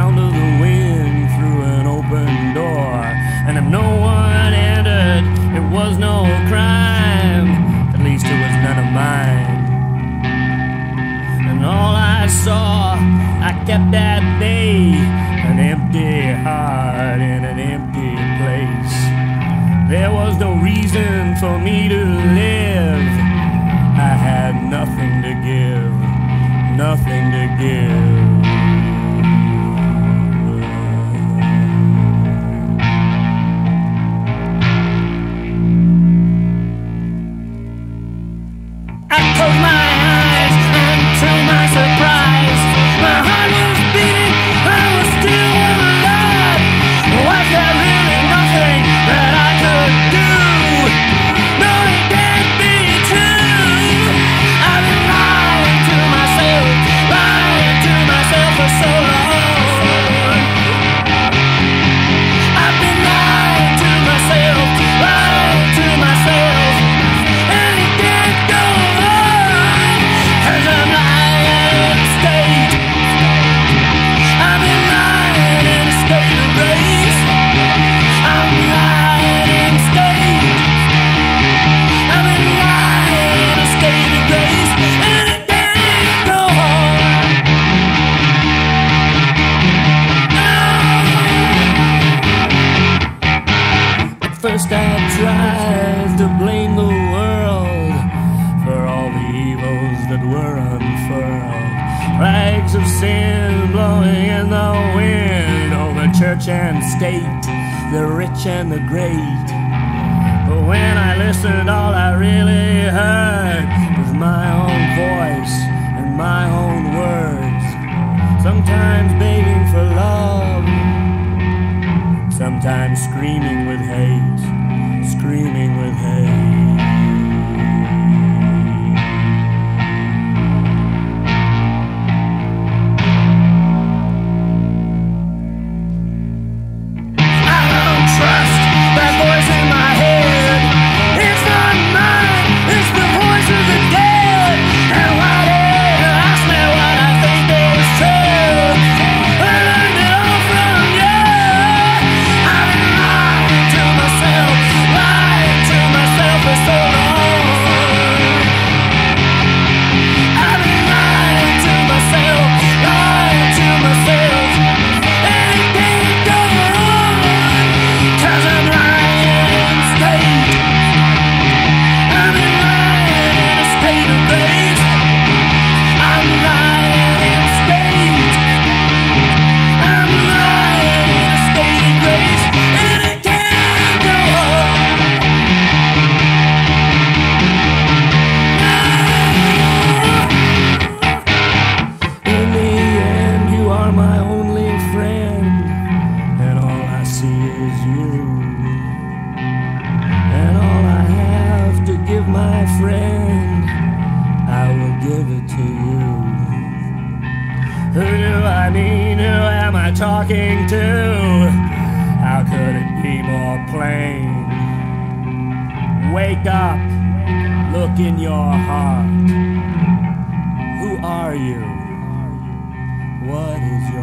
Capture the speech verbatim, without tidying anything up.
sound of the wind through an open door. And if no one entered, it was no crime. At least it was none of mine. And all I saw, I kept at bay. An empty heart in an empty place. There was no reason for me to live. I had nothing to give, nothing to give. I closed my eyes, and to my surprise, my heart was beating, I was still alive. Was there really nothing that I could do? No, it can't be true. I've been lying to myself, lying to myself for so long. I've been lying to myself, lying to myself, and it can't go on, 'cause I'm lying in a state. I've been lying in a state of grace. I'm lying in a state. I've been lying in a state of grace, and it can't go on. At first I tried to blame the world for all the evils that were unfurled. Rags of sin blowing in the wind over church and state, the rich and the great. But when I listened, all I really heard was my own voice and my own words. Sometimes begging for love, sometimes screaming with hate, screaming with hate. I don't trust that voice in my head. It's not mine, it's the voice of the dead. And why did you ask me what I think is true? I learned it all from you. I've been lying to myself, lying to myself for so long. I've been lying to myself, lying to myself, and it can't go on, 'cause I'm lying in a state. I've been lying in a state of grace. I'm lying in a state. I'm lying in a state of grace, and it can't go on. In the end, you are my only friend, and all I see is you. And all I have to give my friend, I will give it to you. Who do I mean? Who am I talking to? How could it be more plain? Wake up, look in your heart. Who are you? What is your